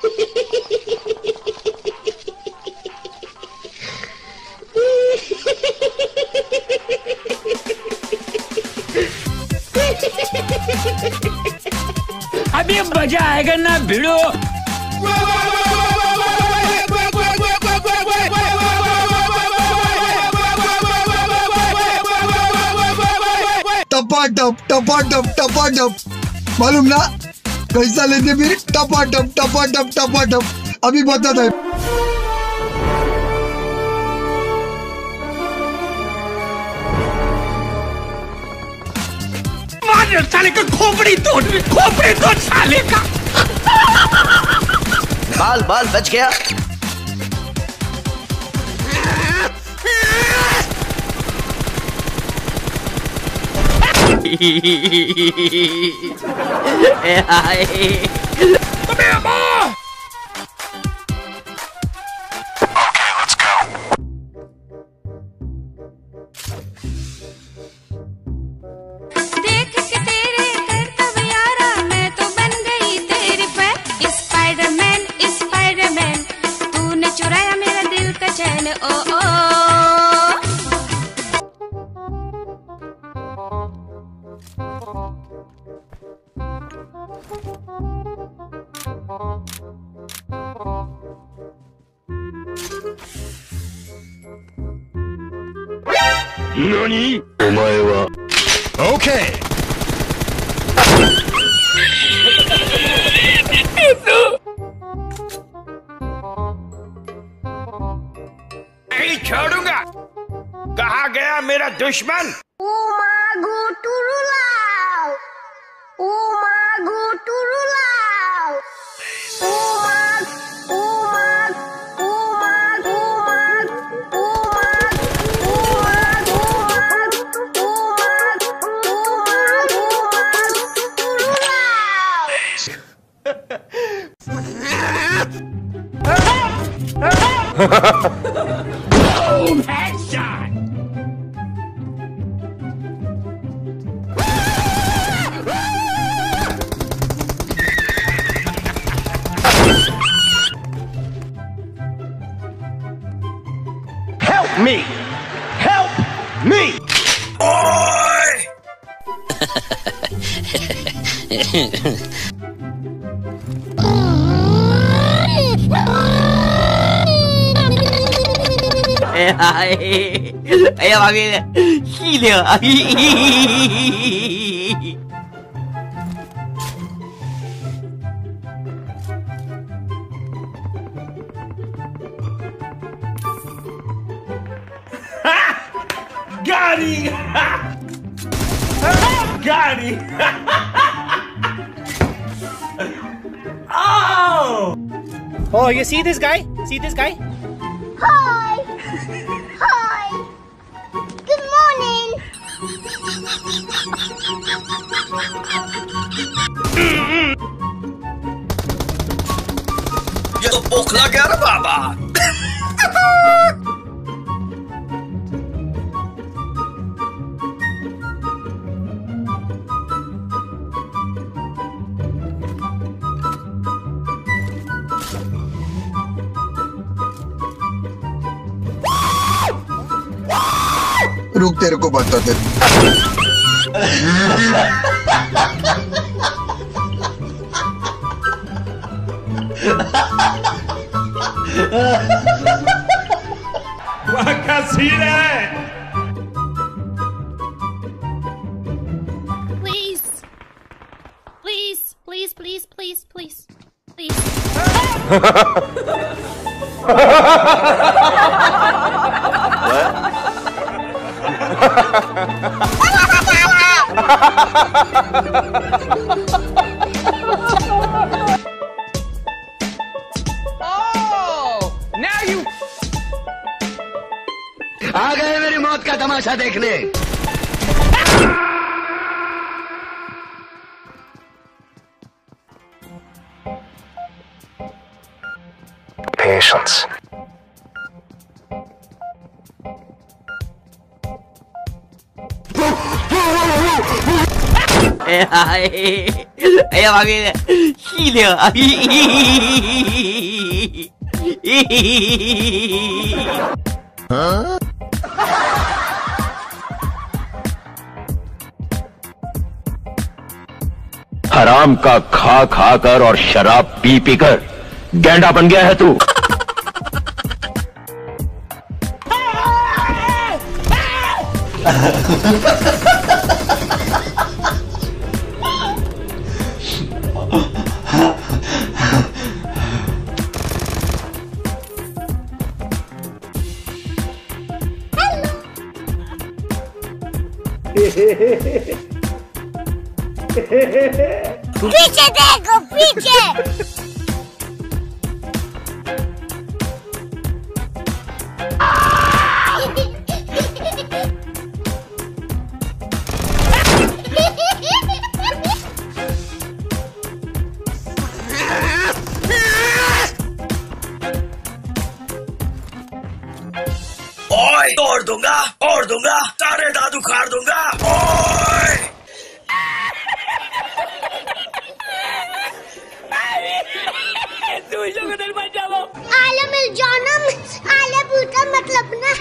अभी मजा आएगा ना भिड़ो। टपा मालूम ना कैसा लेते फिर टपा अभी बताता है। साले का खोपड़ी तोड़ साले का। बाल बच गया। NANI? お前は OK! नहीं छोड़ूंगा। कहाँ गया मेरा दुश्मन? Boom! Headshot! Help me! Help me! Oi! Ay, familia, Gilio. Got him! Got him! Oh! Oh, you see this guy? See this guy? Hi! Hi! Good morning! ये तो पोखला गया ना बाबा। रुक तेरे को बताते। वहाँ का सीन है। Please! Please, please, please, please, please, please. Oh! Now you. आ गए मेरी मौत का तमाशा देखने। Patience. 哎呀妈逼的，细灵！ हराम का खा खा कर और शराब पी पी कर गैंडा बन गया है तू। पीछे देखो पीछे। ओए तोड़ दूंगा सारे दांत उखाड़ दूंगा। ओए आले मिल जानम आले पूछा मतलब ना।